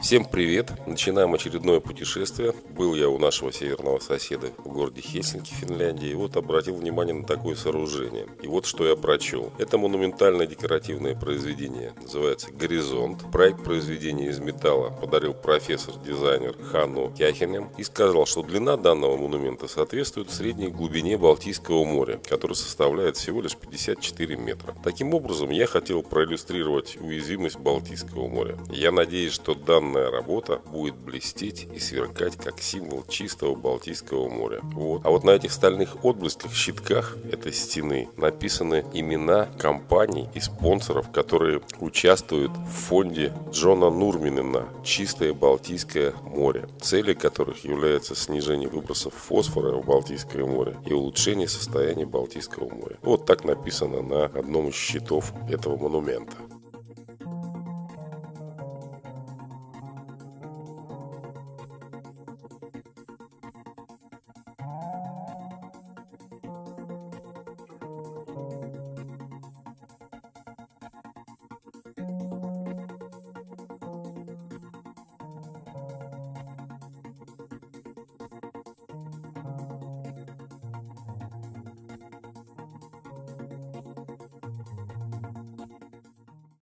Всем привет! Начинаем очередное путешествие. Был я у нашего северного соседа в городе Хельсинки, Финляндии. И вот обратил внимание на такое сооружение. И вот что я прочел. Это монументальное декоративное произведение. Называется «Горизонт». Проект произведения из металла подарил профессор-дизайнер Ханну Кяхинен и сказал, что длина данного монумента соответствует средней глубине Балтийского моря, которая составляет всего лишь 54 метра. Таким образом, я хотел проиллюстрировать уязвимость Балтийского моря. Я надеюсь, что данная работа будет блестеть и сверкать как символ чистого Балтийского моря. А вот на этих стальных отблесках, щитках этой стены написаны имена компаний и спонсоров, которые участвуют в фонде Джона Нурминена «Чистое Балтийское море», целью которых является снижение выбросов фосфора в Балтийское море и улучшение состояния Балтийского моря. Вот так написано на одном из щитов этого монумента.